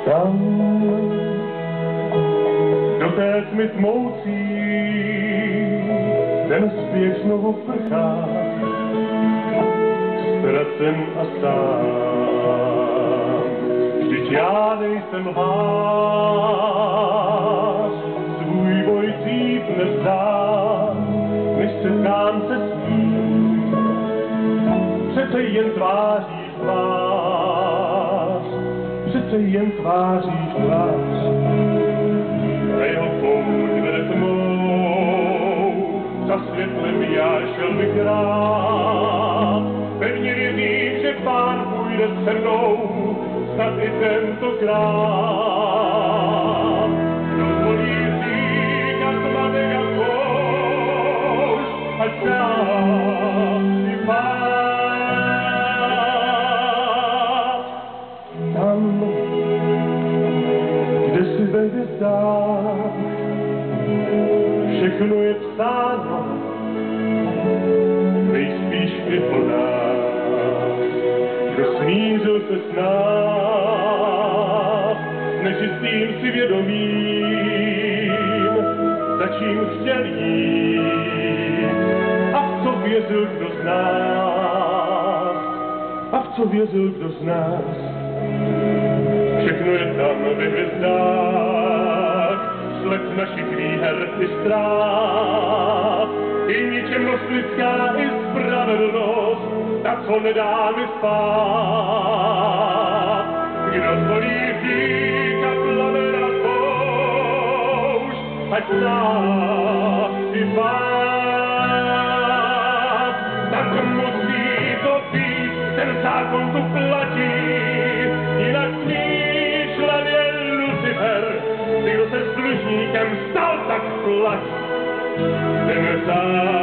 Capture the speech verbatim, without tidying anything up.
Tam do té tmy tmoucí ten zpěv znovu prchá, ztracen a sám. Vždyť já nejsem lhář, svůj boj dřív nevzdám, než setkám se s ním, přece jen tváří v tvář, přece jen tváří v tvář. A jeho pouť vede tmou, za světlem já šel bych rád, pevně věřím, že Pán půjde se mnou, snad i tentokrát. Dovolí říkat svatek a poušť, ať dávý pád. Tam, kde si ve hvězdách všechno je psáno, nejspíš i o nás, kdo smířil se s nás, nečistým si vědomím, za čím chtěl jít, a v co věřil kdo z nás, a v co věřil kdo z nás. Všechno je tam ve hvězdách, sled našich výher i ztrát, i ničemnost lidská, i spravedlnost, ta, co nedá mi spát. Kdo zvolí říkat plamen a poušť, ať dávý pád. Tak musí to být, ten zákon tu platí, jinak smíš hlavě Lucifer, ty, kdo se s dlužníkem stal, tak plať. Ten zákon